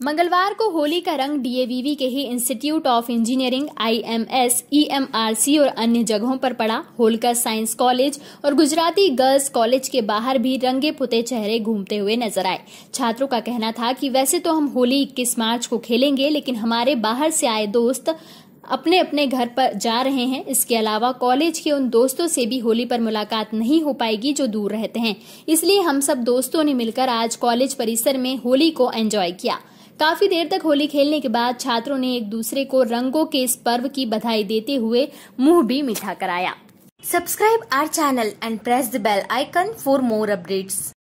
मंगलवार को होली का रंग DAVV के ही institute of engineering IMS, EMRC और अन्य जगहों पर पड़ा। होलकर साइंस कॉलेज और गुजराती गर्ल्स कॉलेज के बाहर भी रंगे पुते चेहरे घूमते हुए नजर आए। छात्रों का कहना था कि वैसे तो हम होली 21 मार्च को खेलेंगे, लेकिन हमारे बाहर से आए दोस्त अपने अपने घर पर जा रहे हैं। इसके अलावा कॉलेज के उन दोस्तों से भी होली पर मुलाकात नहीं हो पाएगी जो दूर रहते हैं। इसलिए हम सब दोस्तों ने मिलकर आज कॉलेज परिसर में होली को एंजॉय किया। काफी देर तक होली खेलने के बाद छात्रों ने एक दूसरे को रंगों के इस पर्व की बधाई देते हुए मुंह भी मीठा कराया। Subscribe our channel and press the bell icon for more updates.